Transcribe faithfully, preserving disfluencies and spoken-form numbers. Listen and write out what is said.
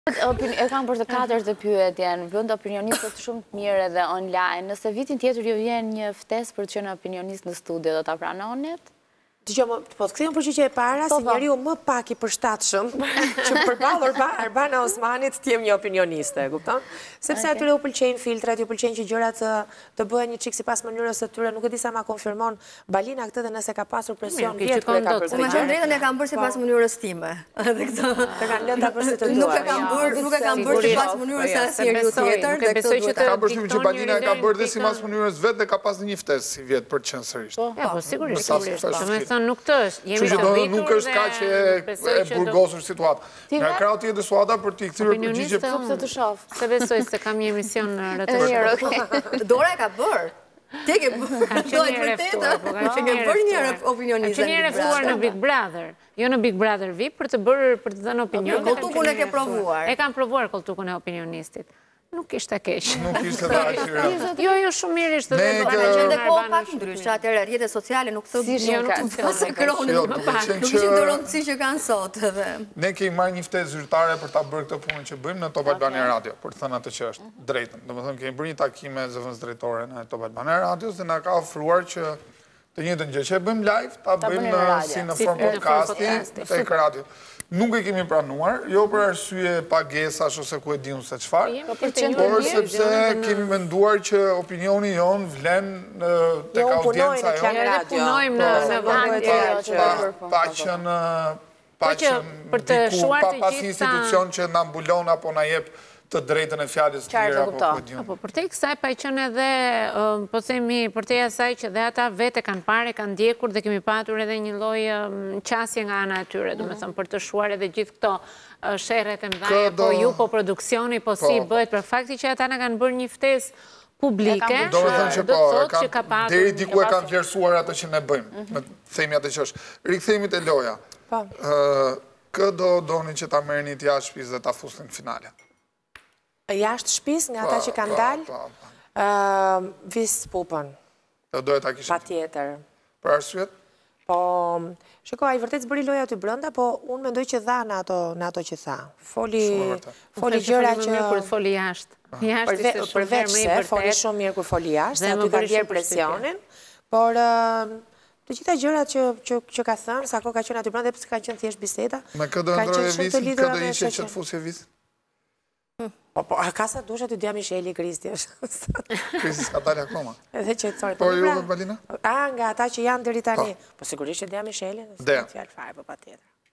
E kam për të katërt të pyetjen, vënd opinionistët shumë të mirë edhe online. Nëse vitin tjetër ju vjen një ftesë për të qenë opinionist në studio, do ta pranonit? Dgjoj, po të kthejmë përgjigje e para, si njeriu më pak i përshtatshëm që përballë Arbana Osmanit të jem një opinioniste, kupton? Sepse atyre u pëlqejnë filtrat, ju pëlqejnë që gjërat të bëhen një çik sipas mënyrës së tyre, nuk e di sa ma konfirmon Balina këtë dhe nëse ka pasur presion vjet kur e ka bërë. Unë me drejtën e kam bërë sipas mënyrës time. Edhe këtë të kanë lënë ta bërë si të duar. Nuk e kam bërë, nuk e kam bërë sipas mënyrës së asnjëriu tjetër, dhe këtë duhet. Ka përshtypjen që Balina e ka bërë dhe sipas mënyrës vet dhe ka pasur një ftesë si vjet për të qenë sërish. Ja, po sigurisht, sigurisht. Do të thonë nuk të është. Kështu që do nuk është kaq e burgosur situata. Nga krau tjetër Suada për t'i kthyer përgjigje pse të shoh. Se besoj se kam një emision në rreth. Dora e ka bërë. Ti ke bërë. Do të vërtetë. Ti ke bërë një opinionist. Ti je refuar në Big Brother, jo në Big Brother V I P për të bërë për të dhënë opinion. Koltukun e ke provuar. E kam provuar koltukun e opinionistit. Nuk ishte keq. Nuk ishte dashur. Jo, jo, shumë mirë ishte. Ne kemi kohë pak ndryshe, atëherë rrjetet sociale nuk të jo, nuk të sikronin më pak. Nuk ishin të rëndësi që kanë sot edhe. Ne kemi marrë një ftesë zyrtare për ta bërë këtë punë që bëjmë në Top Albania Radio, për të thënë atë që është drejtën. Domethënë kemi bërë një takim me zëvendës drejtore në Top Albania Radio dhe na ka ofruar që të njëjtën gjë që e bëjmë live, ta bëjmë si në formë podcasti tek radio. Nuk e kemi pranuar, jo për arsye pagesash ose ku e diun se çfarë, por sepse kemi menduar që opinioni jon vlen tek audienca jonë. Ne punojmë në vend pa qenë pa qenë pas një institucion që na mbulon apo na jep të drejtën e fjalës të tjera apo ku diun. Po për te kësaj pa qenë edhe, po themi, për te asaj që dhe ata vete kanë parë, kanë ndjekur dhe kemi patur edhe një lloj qasje nga ana e tyre, domethënë për të shuar edhe gjithë këto sherret e mëdha, po ju, po produksioni, po si bëhet, për fakti që ata na kanë bërë një ftesë publike, do të thonë që po, deri diku e kanë vlerësuar atë që ne bëjmë, me themi atë që është. Rikthehemi te loja. Kë do doni që ta merrni të jashtë shtëpisë dhe ta fusni në finale? Jashtë shtëpisë nga ata që kanë dalë, vis pupën. Do doja ta kishim. Patjetër. Për arsyet? Po, shiko, ai vërtet zbëri loja aty brenda, po unë mendoj që dha në ato në ato që tha. Foli foli gjëra që kur foli jashtë. Jashtë ishte shumë përveç se foli shumë mirë kur foli jashtë, aty ka bërë presionin, por të gjitha gjërat që që që ka thënë, sa kohë ka qenë aty brenda, pse ka qenë thjesht biseda. Me kë do ndroje visin, kë do ishte që të fusje vis? Po, po, a ka sa dush aty Dia Misheli Kristi është. Kristi s'ka dalë akoma. Edhe që të Po, ju dhe Balina? A, nga ata që janë deri tani. Po, sigurisht që Dia Misheli, nësë të fjallë fare, po pa tjetër.